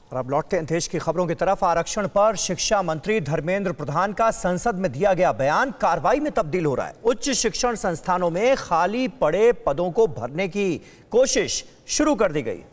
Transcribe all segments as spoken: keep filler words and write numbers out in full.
और अब लौटते हैं देश की खबरों की तरफ। आरक्षण पर शिक्षा मंत्री धर्मेंद्र प्रधान का संसद में दिया गया बयान कार्रवाई में तब्दील हो रहा है। उच्च शिक्षण संस्थानों में खाली पड़े पदों को भरने की कोशिश शुरू कर दी गई।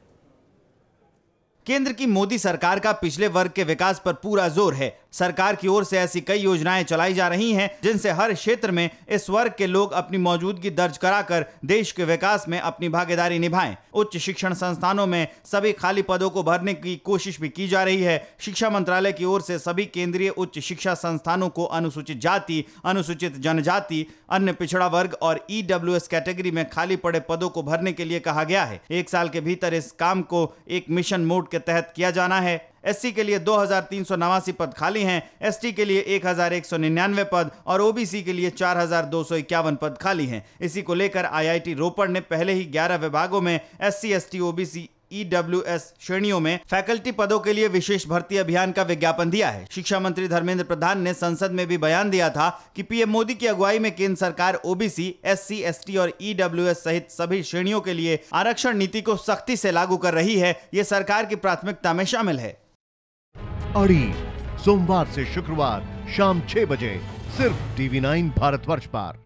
केंद्र की मोदी सरकार का पिछले वर्ग के विकास पर पूरा जोर है। सरकार की ओर से ऐसी कई योजनाएं चलाई जा रही हैं जिनसे हर क्षेत्र में इस वर्ग के लोग अपनी मौजूदगी दर्ज कराकर देश के विकास में अपनी भागीदारी निभाएं। उच्च शिक्षण संस्थानों में सभी खाली पदों को भरने की कोशिश भी की जा रही है। शिक्षा मंत्रालय की ओर से सभी केंद्रीय उच्च शिक्षा संस्थानों को अनुसूचित जाति, अनुसूचित जनजाति, अन्य पिछड़ा वर्ग और ई डब्ल्यू एस कैटेगरी में खाली पड़े पदों को भरने के लिए कहा गया है। एक साल के भीतर इस काम को एक मिशन मोड के तहत किया जाना है। एससी के लिए दो हजार तीन सौ नवासी पद खाली हैं, एसटी के लिए एक हजार एक सौ निन्यानवे पद और ओबीसी के लिए चार हजार दो सौ इक्यावन पद खाली हैं। इसी को लेकर आईआईटी रोपड़ ने पहले ही ग्यारह विभागों में SC, ST, OBC, E W S श्रेणियों में फैकल्टी पदों के लिए विशेष भर्ती अभियान का विज्ञापन दिया है। शिक्षा मंत्री धर्मेंद्र प्रधान ने संसद में भी बयान दिया था कि पीएम मोदी की अगुवाई में केंद्र सरकार ओबीसी, एससी, एसटी और ई डब्ल्यू एस सहित सभी श्रेणियों के लिए आरक्षण नीति को सख्ती से लागू कर रही है। ये सरकार की प्राथमिकता में शामिल है। अड़ी सोमवार से शुक्रवार शाम छह बजे सिर्फ टीवी नाइन भारतवर्ष पर।